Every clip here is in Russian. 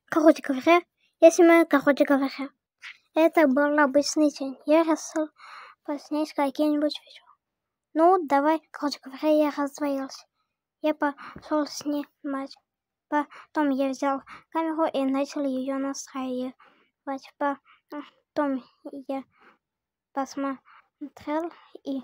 Короче говоря, короче говоря, это был обычный день. Я решил поснять какие-нибудь видео. Ну, давай, короче говоря, я раздвоился. Я пошел снимать. Потом я взял камеру и начал ее настраивать. Потом я посмотрел и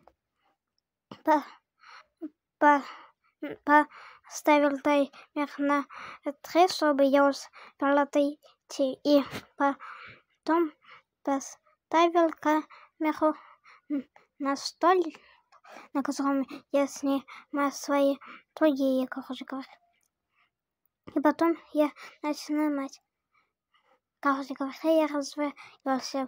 поставил таймер на 3, чтобы я успел отойти. И потом поставил камеру на стол, на котором я снимаю свои другие, короче говоря. И потом я начал снимать. Короче говоря, я развивался.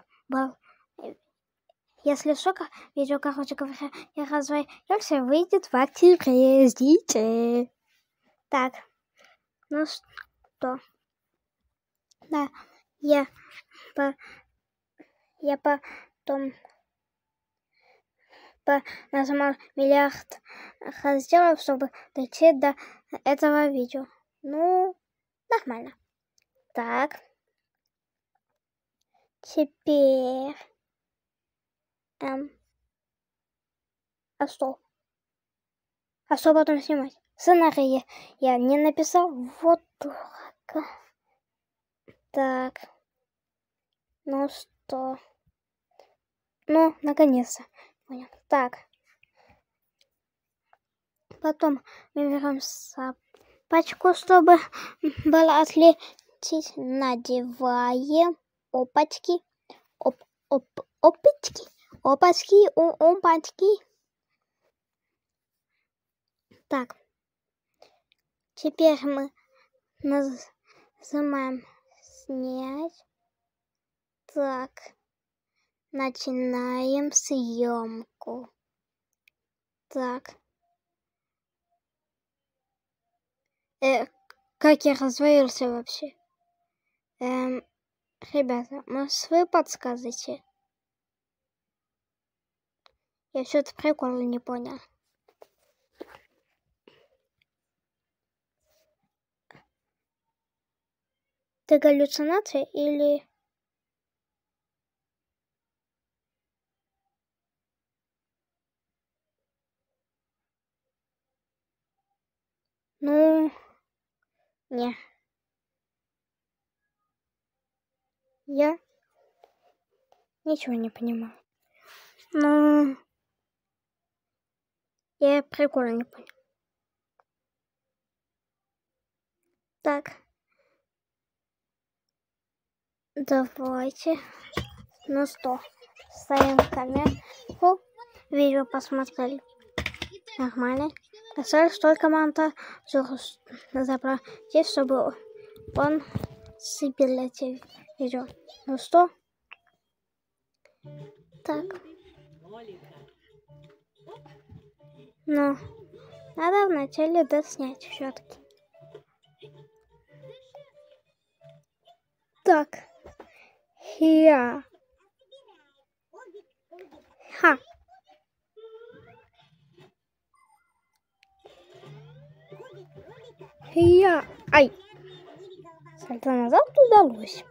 Если что, видео, короче говоря, я развивался, выйдет в октябре. Ждите. Так, ну что? Да, я потом нажимал миллиард разделов, чтобы дойти до этого видео. Ну, нормально. Так. Теперь... А что? А что потом снимать? Сценарий я не написал. Вот дурак. Так. Ну что? Ну, наконец-то. Понял. Так. Потом мы берем пачку, чтобы было отличить. Надеваем. Опачки. Опачки. Опачки. Так. Теперь мы нажимаем снять. Так. Начинаем съемку. Так. Как я развалился вообще? Ребята, может, вы подскажете? Я что-то прикола не понял. Это галлюцинация или... Ну, не. Я ничего не понимаю. Ну, я прикольно не понял. Так. Давайте. Ну что, ставим камеру. Видео посмотрели. Нормально. Осталось только монтажеру заплатить, чтобы он сыпил эти видео. Ну что? Так. Ну, надо вначале доснять все-таки. Так. Я. Ха. Я. Ай. Сальто назад удалось.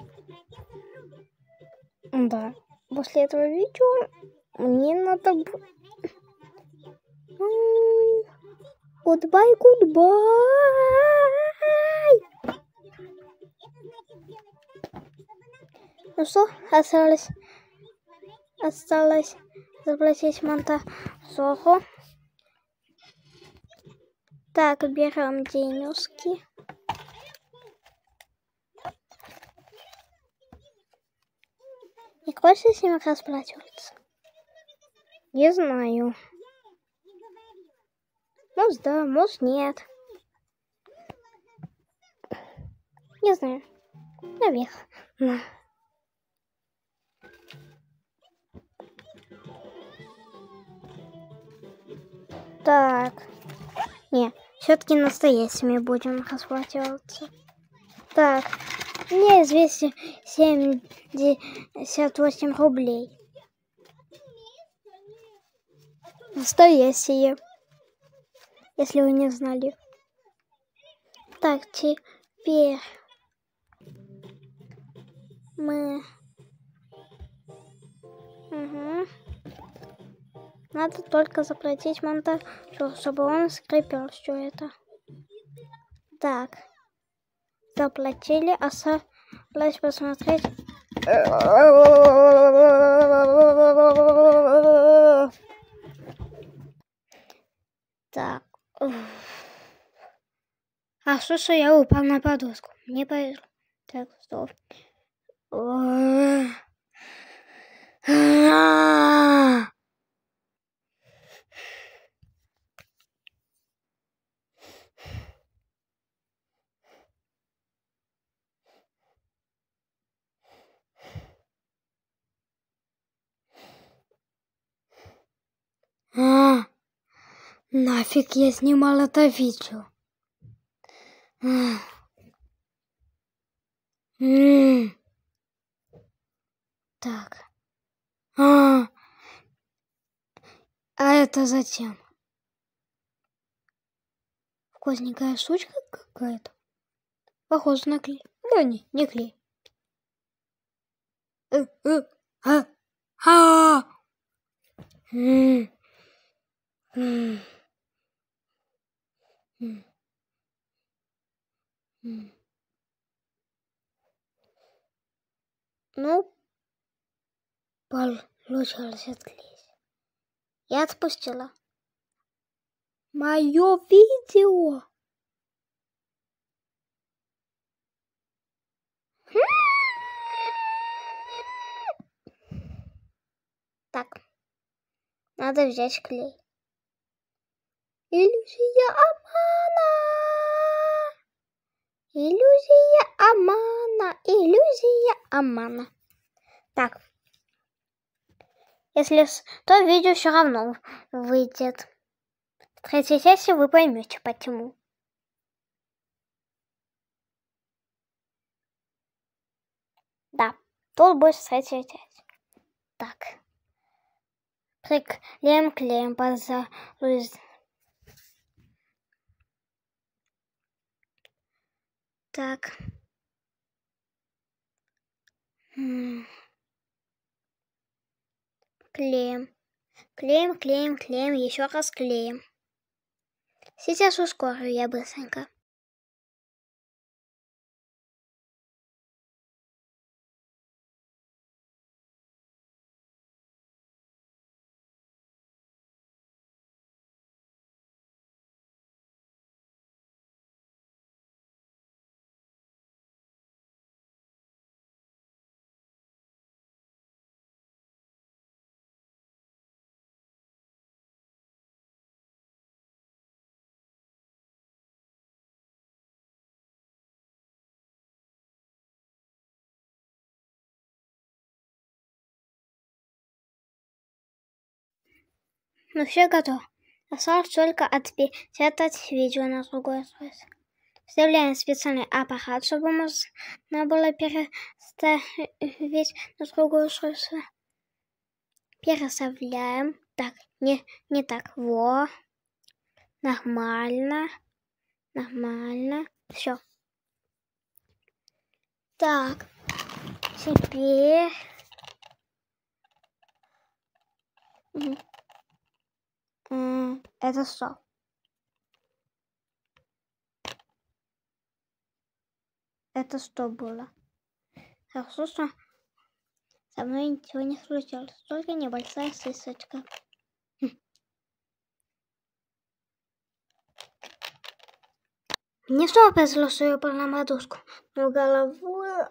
Да. После этого видео мне надо... Goodbye. Ну что, осталось заплатить монтажеру. Так, берем денежки. И хочешь с ним расплачиваться? Не знаю. Может да, может нет. Не знаю. Наверное. Так. Не, все-таки настоящими будем расплачиваться. Так. Мне известно 78 рублей. Настоящие. Если вы не знали. Так, теперь мы... Угу. Надо только заплатить монтажу, чтобы он скрепил все это. Так. Заплатили, осталось посмотреть. Так. А слушай, я упал на подушку. Мне повезло. Так, стоп. Нафиг я снимал это видео. Так. А это зачем? Вкусненькая штучка какая-то. Похоже на клей. Да не клей. Ну, получилось отклеить. Я отпустила. Мое видео. Так, надо взять клей. Иллюзия обмана. Иллюзия обмана. Иллюзия обмана. Так. Если то видео все равно выйдет. В третьей части вы поймете почему. Да, тут будет третья часть. Так. Клеим, пожалуй. Так. Клеим, еще раз клеим. Сейчас ускорю я быстренько. Ну все готово. Осталось только отпечатать видео на другое устройство. Вставляем специальный аппарат, чтобы можно было переставить на другое устройство. Переставляем. Так, не так. Во. Нормально. Все. Так. Теперь... Это что? Это что было? Хорошо, что со мной ничего не случилось. Только небольшая сысочка. Не снова повезло, что я упал на подушку. Но головой...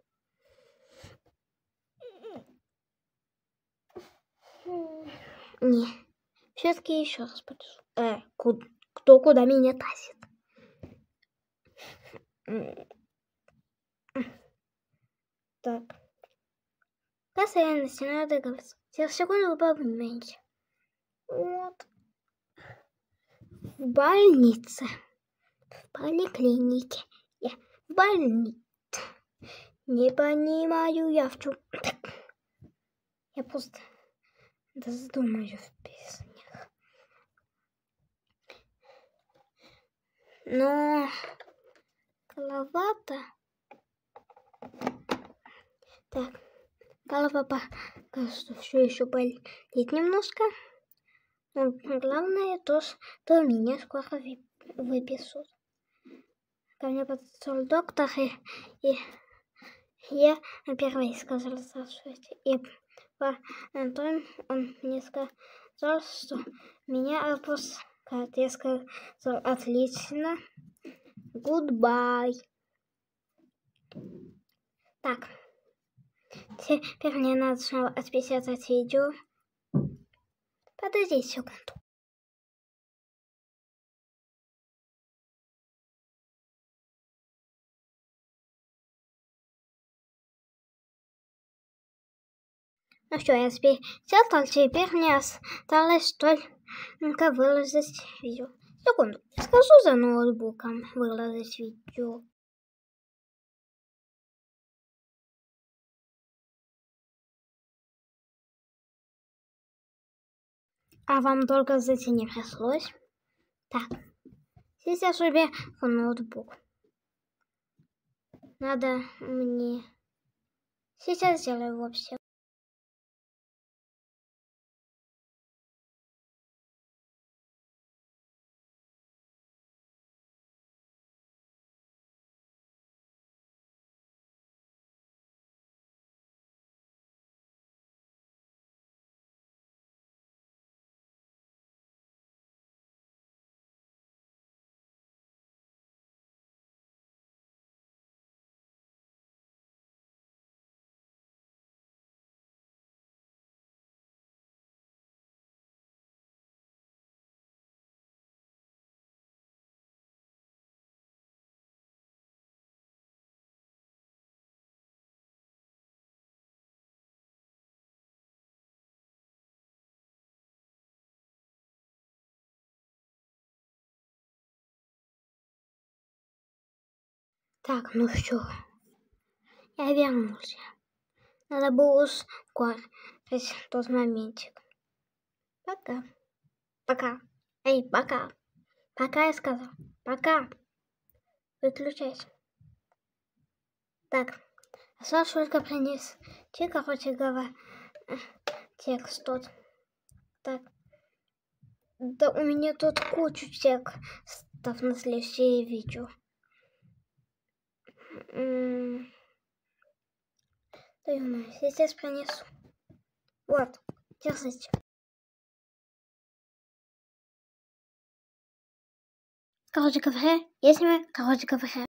Не. Все-таки еще раз полежу. Кто куда меня тащит? Так. Кажется, я начинаю догадываться. Через секунду поменьше. Вот. В больнице. В поликлинике. Я в больнице. Не понимаю я в чем. Я просто думаю в песнях. Но голова-то Так, голова пока что все еще болит немножко. Но главное то, что меня скоро выпишут. Ко мне подошел доктор, и я первый сказал здравствуйте. И потом он мне сказал, что меня отпускают. Я сказал отлично. Goodbye. Так. Теперь мне надо снова отпечатать видео. Подожди секунду. Ну что, я спечатал, теперь мне осталось только выложить видео. Секунду, скажу за ноутбуком выложить видео. А вам долго зайти не пришлось? Так, сейчас уберу ноутбук. Надо мне... Сейчас сделаю его все. Так, ну все. Я вернулся. Надо было ускорить тот моментик. Пока. Пока. Эй, пока. Пока я сказал. Пока. Выключайся. Так. Осталось только принести, короче говоря, текст тот. Так. Да у меня тут кучу текстов на следующее видео. Да ё-моё, сейчас принесу. Вот, держите. Короче говоря, я снимаю, короче говоря.